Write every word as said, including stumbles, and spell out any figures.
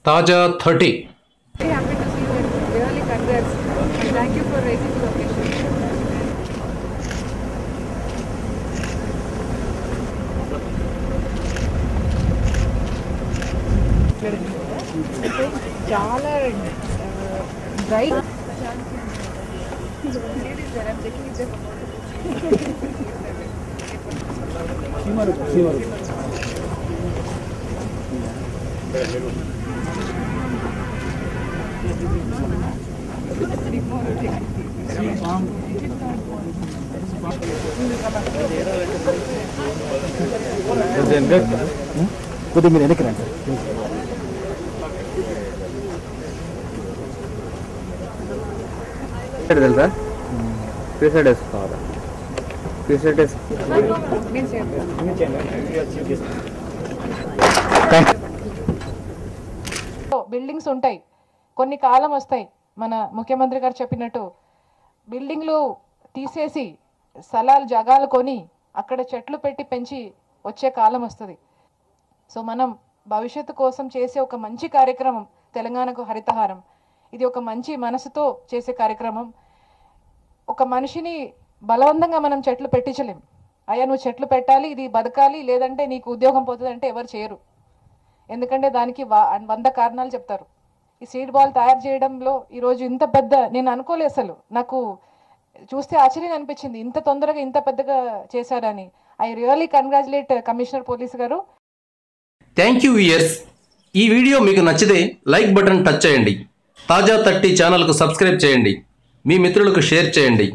తాజా thirty. Very happy to see you and really congrats and thank you for raising the occasion. చాలా dry కొద్దిగా మీరు వెనక్కి రండి. తెలుసా పీసెడ్ వేసుకోవాలి. పీసెడ్ బిల్డింగ్స్ ఉంటాయి, కొన్ని కాలం వస్తాయి. మన ముఖ్యమంత్రి గారు చెప్పినట్టు బిల్డింగ్లు తీసేసి స్థలాలు జగాలు కొని అక్కడ చెట్లు పెట్టి పెంచి వచ్చే కాలం వస్తుంది. సో మనం భవిష్యత్తు కోసం చేసే ఒక మంచి కార్యక్రమం తెలంగాణకు హరితహారం. ఇది ఒక మంచి మనసుతో చేసే కార్యక్రమం. ఒక మనిషిని బలవంతంగా మనం చెట్లు పెట్టించలేం. అయ్యా నువ్వు చెట్లు పెట్టాలి, ఇది బతకాలి, లేదంటే నీకు ఉద్యోగం పోతుంది అంటే ఎవరు చేయరు. ఎందుకంటే దానికి వంద కారణాలు చెప్తారు. ఈ సీడ్ బాల్ తయారు చేయడంలో ఈరోజు ఇంత పెద్ద నేను అనుకోలేదు, అసలు నాకు చూస్తే ఆశ్చర్యంగా అనిపించింది ఇంత తొందరగా ఇంత పెద్దగా చేశారని. I really congratulate commissioner police గారు. థ్యాంక్ యూ వియర్స్. ఈ వీడియో మీకు నచ్చితే లైక్ బటన్ టచ్ చేయండి. తాజా థర్టీ ఛానల్కు సబ్స్క్రైబ్ చేయండి. మీ మిత్రులకు షేర్ చేయండి.